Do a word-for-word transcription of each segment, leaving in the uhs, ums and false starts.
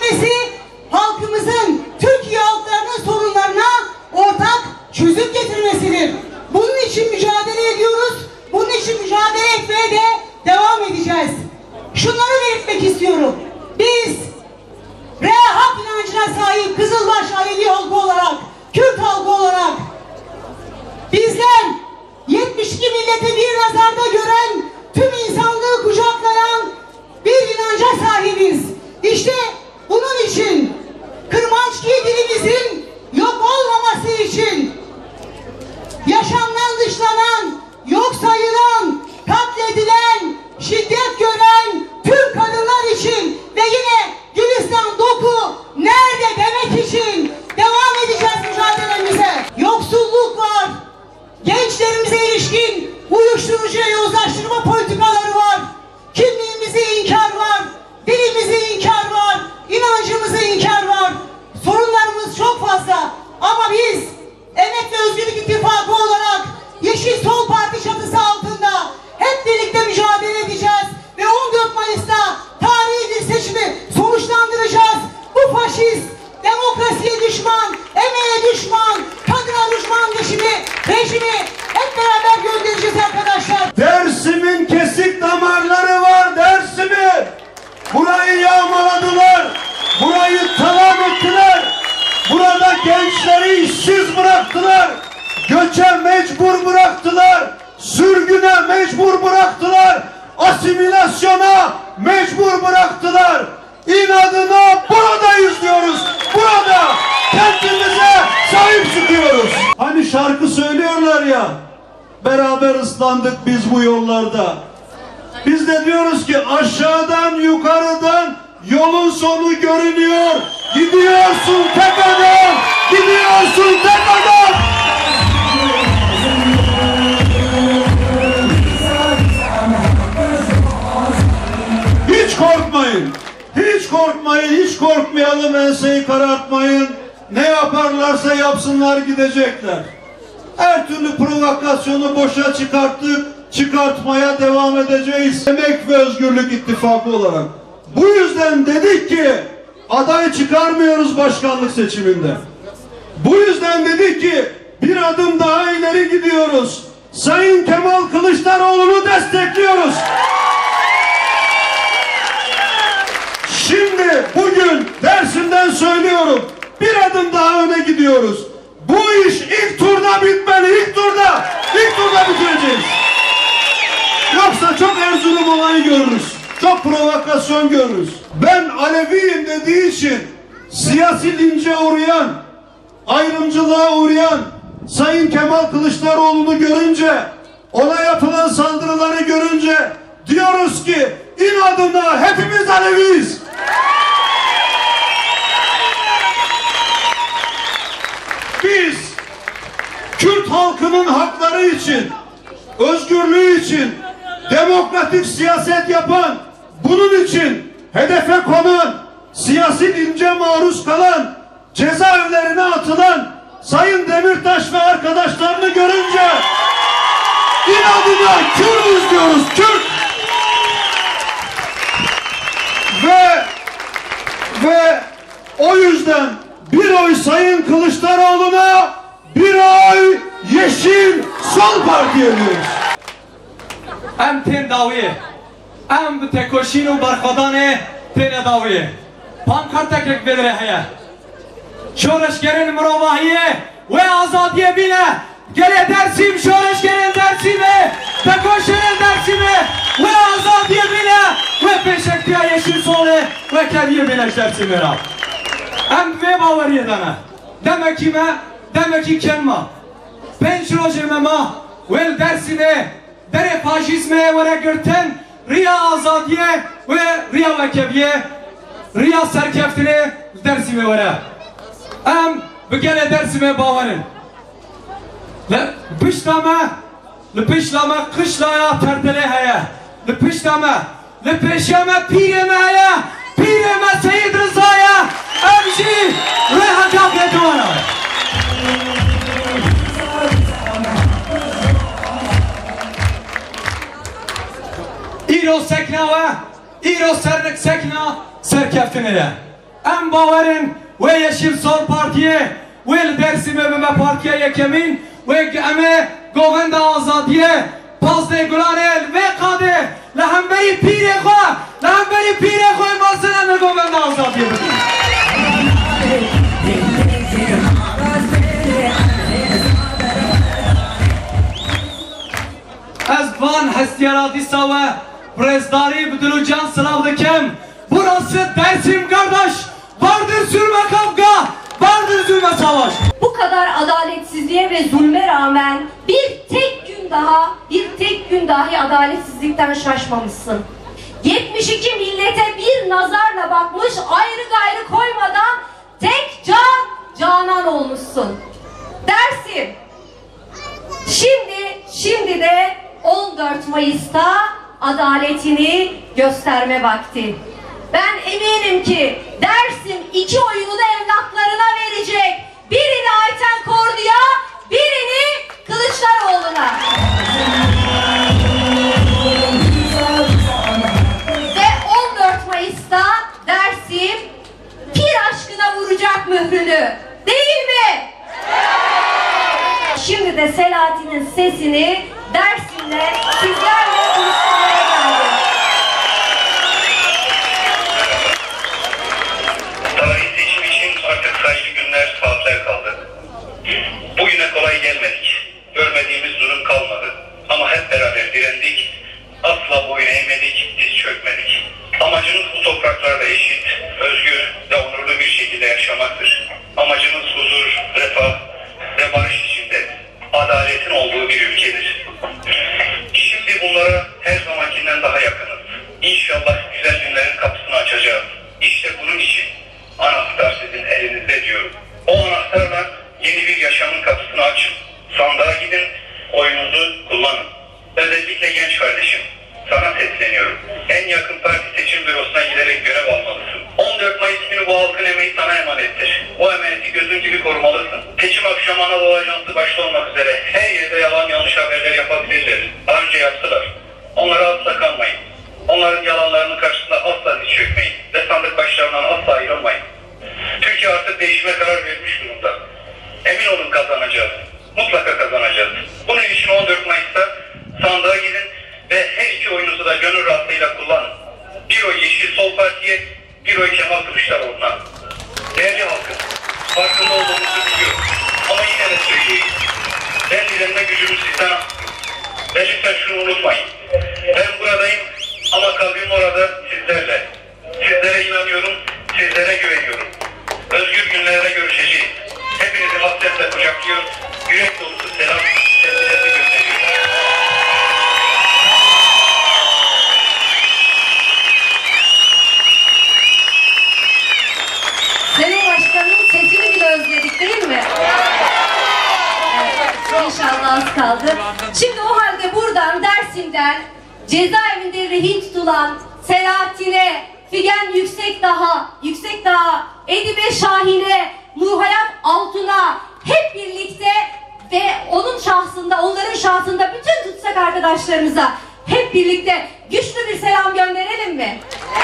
getirmesi, halkımızın, Türkiye halklarının sorunlarına ortak çözüm getirmesidir. Bunun için mücadele ediyoruz. Bunun için mücadele etmeye de devam edeceğiz. Şunları belirtmek istiyorum. Biz Rea hak inancına sahip Kızılbaş Alevi halkı olarak, Kürt halkı olarak bizler yetmiş iki milleti bir nazarda gören, tüm insanlığı kucaklayan bir inanca sahibiz. İşte bunun için Kırmançki dilimizin yok olmaması için yaşamdan dışlanan, yok sayılan, katledilen, şiddet gören tüm kadınlar için ve yine Gülistan Doku nerede demek için devam edeceğiz mücadelemize. Yoksulluk var, gençlerimize ilişkin uyuşturucuya yozlaştırma politikaları var, kimliğimize inkar var, dilimize inkar var, inancımıza inkar var. Sorunlarımız çok fazla ama biz Emek ve Özgürlük İttifakı olarak Yeşil Sol Parti çatısı altında hep birlikte mücadele edeceğiz ve on dört Mayıs'ta tarihi bir seçimi sonuçlandıracağız. Bu faşist, demokrasiye düşman, emeğe düşman, kadına düşman rejimi, rejimi hep beraber göndereceğiz arkadaşlar. Dersim'in kesik damarları var, Dersim'in. Burayı yağmaladılar, burayı talan ettiler. Burada gençleri işsiz bıraktılar, göçe mecbur bıraktılar, sürgüne mecbur bıraktılar, asimilasyona mecbur bıraktılar. İnadına buradayız diyoruz, burada kendimize sahip çıkıyoruz. Hani şarkı söylüyorlar ya, beraber ıslandık biz bu yollarda. Biz de diyoruz ki aşağıdan yukarıdan yolun sonu görünüyor. Gidiyorsun tek adam, gidiyorsun tek adam. Hiç korkmayın, hiç korkmayın, hiç korkmayalım, enseyi karartmayın. Ne yaparlarsa yapsınlar, gidecekler. Her türlü provokasyonu boşa çıkarttık, çıkartmaya devam edeceğiz. Emek ve Özgürlük İttifakı olarak. Bu yüzden dedik ki aday çıkarmıyoruz başkanlık seçiminde. Bu yüzden dedik ki bir adım daha ileri gidiyoruz. Sayın Kemal Kılıçdaroğlu'nu destekliyoruz. Şimdi bugün Dersim'den söylüyorum, bir adım daha öne gidiyoruz. Bu iş ilk turda bitmeli, ilk turda, ilk turda bitireceğiz. Yoksa çok Erzurum olayı görürüz, çok provokasyon görürüz. Ben Aleviyim dediği için siyasi lince uğrayan, ayrımcılığa uğrayan Sayın Kemal Kılıçdaroğlu'nu görünce, ona yapılan saldırıları görünce diyoruz ki inadına hepimiz Aleviyiz. Biz Kürt halkının hakları için, özgürlüğü için, demokratik siyaset yapan, bunun için hedefe konan, siyasi lince maruz kalan, cezaevlerine atılan Sayın Demirtaş ve arkadaşlarını görünce inadına Kürt'üz diyoruz, Kürt. Ve ve o yüzden bir oy Sayın Kılıçdaroğlu'na, bir oy Yeşil Sol Parti'ye diyoruz. Em ten dawiye, em bi tekoşîn û berxwedanê têne dawiye. Pankartekek vedire heye. Şoreşgerên mirovahiye ve azadiye bîne. Gele Dersim şoreşgerên Dersimê, tekoşînên Dersimê ve azadiye bîne ve pêşektiya Yeşil Solê ve kediye bîne Dersimê ra. Em vê baweriye deme. Demekî me, demekî kenma. Pênc rojê me ma wê Dersimê derê faşîzmê were girtin, riya azadiye ve riya vekebiye, riya serkeftinê Dersimê were. Em bi gelê Dersimê bawerin. Li pişta me, li pişta me qişlaya tertelê heye. Li pişta me, li pêşê me pîrê me heye. Pîrê me Seyid Rıza ye. Em jî rê hekakê ciwana ye. İro sekna ve İro sernek sekna serkeftinê ye. em bawerin ve Yeşil Sol Partiye ve Dersim'e ve partiye yekemin ve eme govenda azadiye pazde gulanel ve kade lehemberi pire khoa lehemberi pire khoa mazına me govenda azadiye Ez van hestiyarati save Prezdari Bdulucan sınav dikem. Burası Dersim kardeş. Vardır zulme kavga, vardır zulme savaş. Bu kadar adaletsizliğe ve zulme rağmen bir tek gün daha, bir tek gün dahi adaletsizlikten şaşmamışsın. yetmiş iki millete bir nazarla bakmış, ayrı gayrı koymadan tek can, canan olmuşsun. Dersim, şimdi, şimdi de on dört Mayıs'ta adaletini gösterme vakti. Ben eminim ki Dersim iki oyunu da evlatlarına verecek. Birini Ayten Kordu'ya, birini Kılıçdaroğlu'na. Ve on dört Mayıs'ta Dersim pir aşkına vuracak mührünü. Değil mi? Şimdi de Selahattin'in sesini Dersim'le sizlerle buluşturmaya geldim. Tarihi seçim için artık sayılı günler, saatler kaldı. Bugüne kolay gelmedik. Görmediğimiz durum kalmadı. Ama hep beraber direndik. Asla boyun eğmedik, diz çökmedik. Amacımız bu topraklarda eşit, özgür ve onurlu bir şekilde yaşamaktır. Amacımız huzur, refah ve barış içinde, adaletin olduğu bir ülkedir. Şimdi bunlara her zamankinden daha yakınız. İnşallah güzel günlerin kapısını açacağız. İşte bunun için anahtar sizin elinizde diyorum. O anahtarla yeni bir yaşamın kapısını açın. Sandığa gidin, oyununuzu kullanın. Özellikle genç kardeşim, sana sesleniyorum. En yakın parti seçim bürosuna giderek görev almalısın. on dört Mayıs günü bu halkın emeği sana emanettir. O emaneti gözün gibi korumalısın. Seçim akşamı Anadolu Ajansı başta olmak üzere her yerde yalan yanlış haberler yapabilirler. Daha önce yaptılar. Onlara asla kanmayın. Onların yalanlarının karşısında asla diz çökmeyin. Ve sandık başlarından asla ayrılmayın. Türkiye artık değişime karar vermiş durumda. Emin olun kazanacağız. Mutlaka kazanacağız. Bunun için on dört Mayıs'ta sandığa gidin ve her iki oyunuzu da gönül rahatlığıyla kullanın. Bir oy Yeşil Sol Parti'ye, bir oy Kemal Kılıçdaroğlu'na. Değerli halkım, farkında olduğunuzu biliyorum. Ama yine de söyleyeyim. Ben direnme gücümü sizden aldım. Ve lütfen şunu unutmayın. Ben buradayım ama kalbim orada sizlerle. Sizlere inanıyorum, sizlere güveniyorum. Özgür günlerde görüşeceğiz. Hepinizi hasretle kucaklıyor, yürek dolusu selam, sevgilerimi gönderiyorum. Senin başkanın sesini bile özledik değil mi? Evet, İnşallah az kaldı. Şimdi o halde buradan Dersim'den cezaevinde rehin tutulan Selahattin'e, Figen Yüksekdağ'a, Yüksekdağ'a, Edibe Şahin'e, Nurhayat Altun'a hep birlikte ve onun şahsında, onların şahsında bütün tutsak arkadaşlarımıza hep birlikte güçlü bir selam gönderelim mi?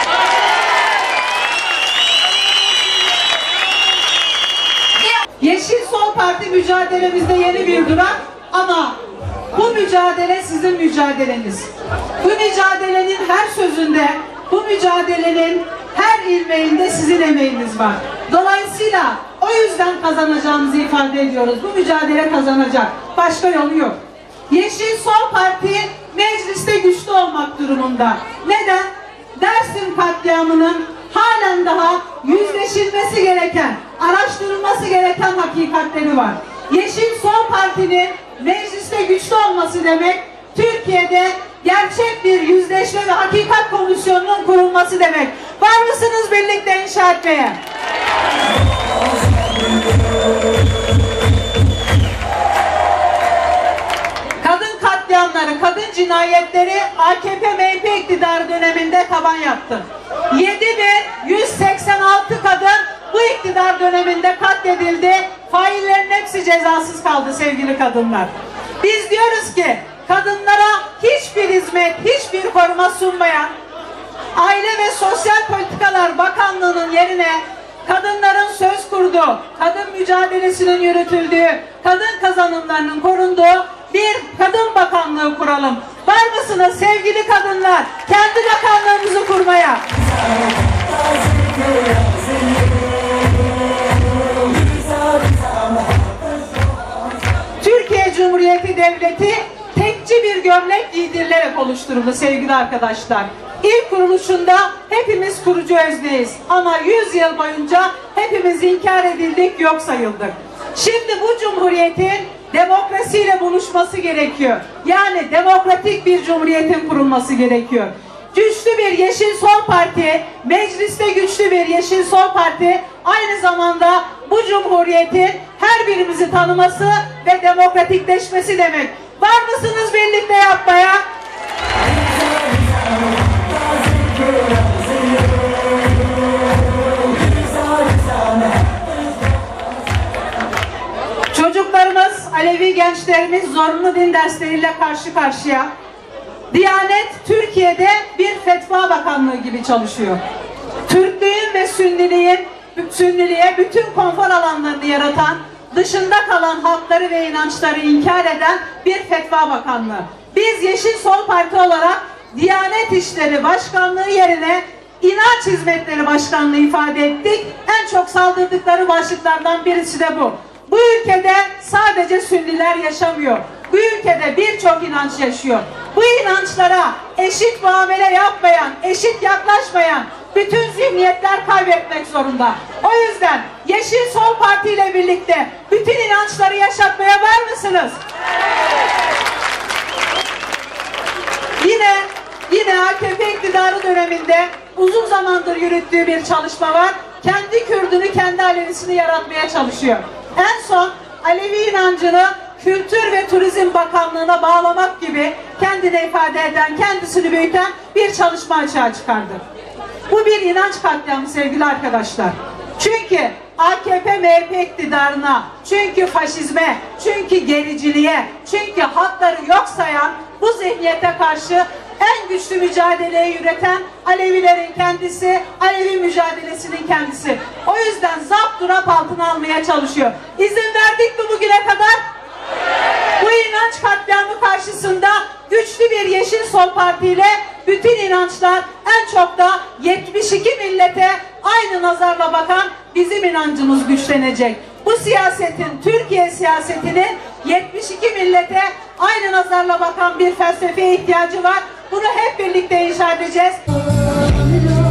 Yeşil Sol Parti mücadelemizde yeni bir durak ama bu mücadele sizin mücadeleniz. Bu mücadelenin her sözünde, bu mücadelenin her ilmeğinde sizin emeğiniz var. Dolayısıyla o yüzden kazanacağımızı ifade ediyoruz. Bu mücadele kazanacak. Başka yolu yok. Yeşil Sol Parti mecliste güçlü olmak durumunda. Neden? Dersim katliamının halen daha yüzleşilmesi gereken, araştırılması gereken hakikatleri var. Yeşil Sol Parti'nin mecliste güçlü olması demek, Türkiye'de gerçek bir yüzleşme ve hakikat komisyonunun kurulması demek. Var mısınız birlikte inşa etmeye? Kadın katliamları, kadın cinayetleri A K P M H P iktidarı döneminde taban yaptı. yedi bin yüz seksen altı kadın bu iktidar döneminde katledildi. Faillerin hepsi cezasız kaldı sevgili kadınlar. Biz diyoruz ki kadınlara hiçbir hizmet, hiçbir koruma sunmayan Aile ve Sosyal Politikalar Bakanlığı'nın yerine kadınların söz kurduğu, kadın mücadelesinin yürütüldüğü, kadın kazanımlarının korunduğu bir kadın bakanlığı kuralım. Var mısınız sevgili kadınlar kendi bakanlığımızı kurmaya? Türkiye Cumhuriyeti Devleti tekçi bir gömlek giydirilerek oluşturuldu sevgili arkadaşlar. İlk kuruluşunda hepimiz kurucu özneyiz ama yüz yıl boyunca hepimiz inkar edildik, yok sayıldık. Şimdi bu cumhuriyetin demokrasiyle buluşması gerekiyor. Yani demokratik bir cumhuriyetin kurulması gerekiyor. Güçlü bir Yeşil Sol Parti, mecliste güçlü bir Yeşil Sol Parti aynı zamanda bu cumhuriyetin her birimizi tanıması ve demokratikleşmesi demek. Var mısınız birlikte yapmaya? Çocuklarımız, Alevi gençlerimiz zorunlu din dersleriyle karşı karşıya. Diyanet Türkiye'de bir fetva bakanlığı gibi çalışıyor. Türklüğün ve Sünniliğin, Sünniliğe bütün konfor alanlarını yaratan, dışında kalan halkları ve inançları inkar eden bir fetva bakanlığı. Biz Yeşil Sol Parti olarak Diyanet İşleri Başkanlığı yerine İnanç Hizmetleri Başkanlığı ifade ettik. En çok saldırdıkları başlıklardan birisi de bu. Bu ülkede sadece Sünniler yaşamıyor. Bu ülkede birçok inanç yaşıyor. Bu inançlara eşit muamele yapmayan, eşit yaklaşmayan bütün zihniyetler kaybetmek zorunda. O yüzden Yeşil Sol Parti ile birlikte bütün inançları yaşatmaya var mısınız? Yine yine A K P iktidarı döneminde uzun zamandır yürüttüğü bir çalışma var. Kendi Kürdünü, kendi Alevisini yaratmaya çalışıyor. En son Alevi inancını Kültür ve Turizm Bakanlığı'na bağlamak gibi kendini ifade eden, kendisini büyüten bir çalışma açığa çıkardı. Bu bir inanç katliamı sevgili arkadaşlar. Çünkü A K P M H P iktidarına, çünkü faşizme, çünkü gericiliğe, çünkü hakları yok sayan bu zihniyete karşı en güçlü mücadeleyi yürüten Alevilerin kendisi, Alevi mücadelesinin kendisi. O yüzden zapturap altına almaya çalışıyor. İzin verdik mi bugüne kadar? Bu inanç katliamı karşısında güçlü bir Yeşil Sol Parti ile bütün inançlar, en çok da yetmiş iki millete aynı nazarla bakan bizim inancımız güçlenecek. Bu siyasetin, Türkiye siyasetinin yetmiş iki millete aynı nazarla bakan bir felsefeye ihtiyacı var. Bunu hep birlikte inşa edeceğiz.